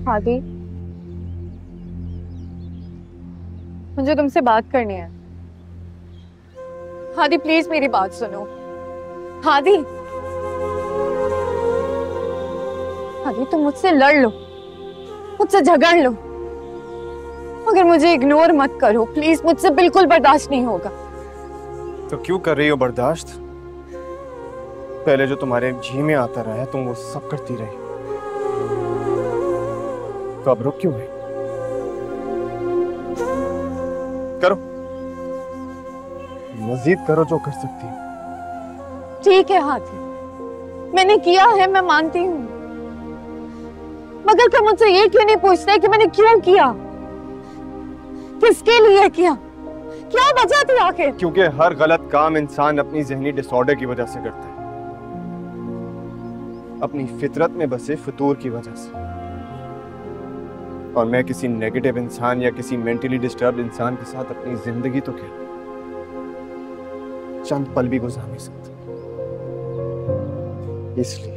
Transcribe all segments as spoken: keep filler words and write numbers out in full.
हादी, मुझे तुमसे बात करनी है। हादी प्लीज मेरी बात सुनो। हादी, हादी तुम मुझसे लड़ लो, मुझसे झगड़ लो, मगर मुझे इग्नोर मत करो प्लीज, मुझसे बिल्कुल बर्दाश्त नहीं होगा। तो क्यों कर रही हो बर्दाश्त? पहले जो तुम्हारे जी में आता रहा है तुम वो सब करती रही, तो अब रुक क्यों गई? करो, मजीद करो जो कर सकती है। ठीक है हादी, मैंने किया है, मैं मानती हूँ, मगर तुम मुझसे ये क्यों नहीं पूछते कि मैंने क्यों किया, किसके लिए किया, क्या वजह थी आखिर? क्योंकि हर गलत काम इंसान अपनी जहनी डिसऑर्डर की वजह से करता है, अपनी फितरत में बसे फितूर की वजह से। और मैं किसी नेगेटिव इंसान या किसी मेंटली डिस्टर्ब्ड इंसान के साथ अपनी जिंदगी तो क्या चंद पल भी गुजार नहीं सकता। इसलिए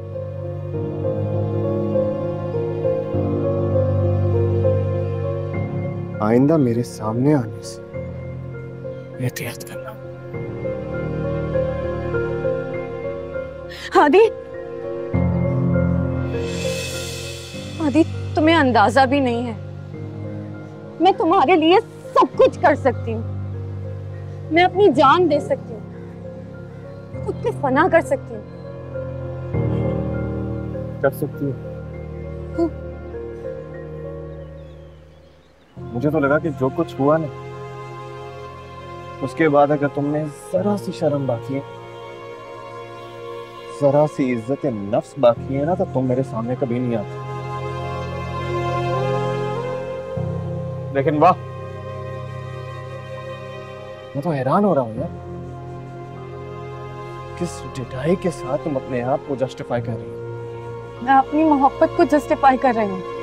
आइंदा मेरे सामने आने से एहतियात करना। हादी, हादी तुम्हें अंदाजा भी नहीं है, मैं तुम्हारे लिए सब कुछ कर सकती हूँ, मैं अपनी जान दे सकती हूँ, खुद पे फना कर सकती हूँ। कर सकती है? मुझे तो लगा कि जो कुछ हुआ ना उसके बाद अगर तुमने जरा सी शर्म बाकी है, जरा सी इज्जत नफ्स बाकी है ना, तो तुम मेरे सामने कभी नहीं आती। लेकिन वाह, मैं तो हैरान हो रहा हूं यार, किस डिटाई के साथ तुम अपने आप को जस्टिफाई कर रही हो। मैं अपनी मोहब्बत को जस्टिफाई कर रही हूँ।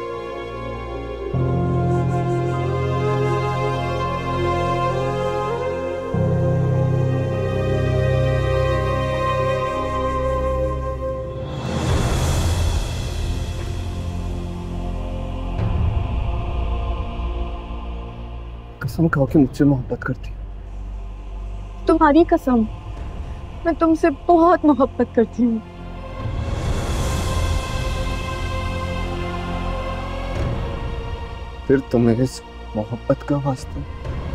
कसम खाओ कि मुझसे मोहब्बत करती हो। तुम्हारी कसम, मैं तुमसे बहुत मोहब्बत करती हूँ। फिर तुम्हें इस मोहब्बत का वास्ता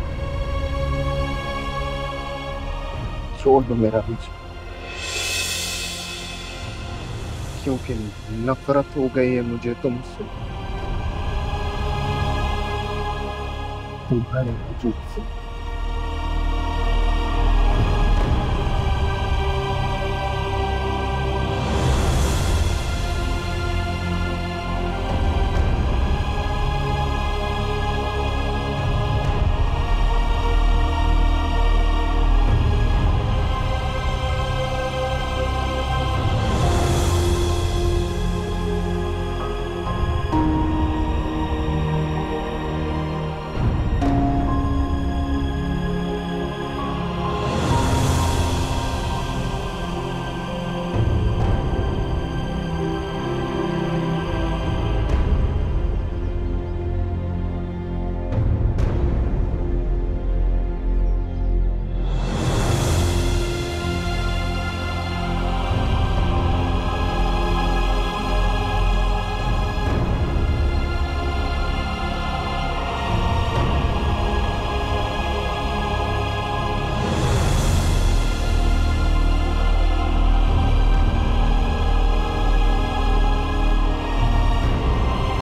छोड़ दो मेरा बीच, क्योंकि नफरत हो गई है मुझे तुमसे, तुम्हारे वजूद से।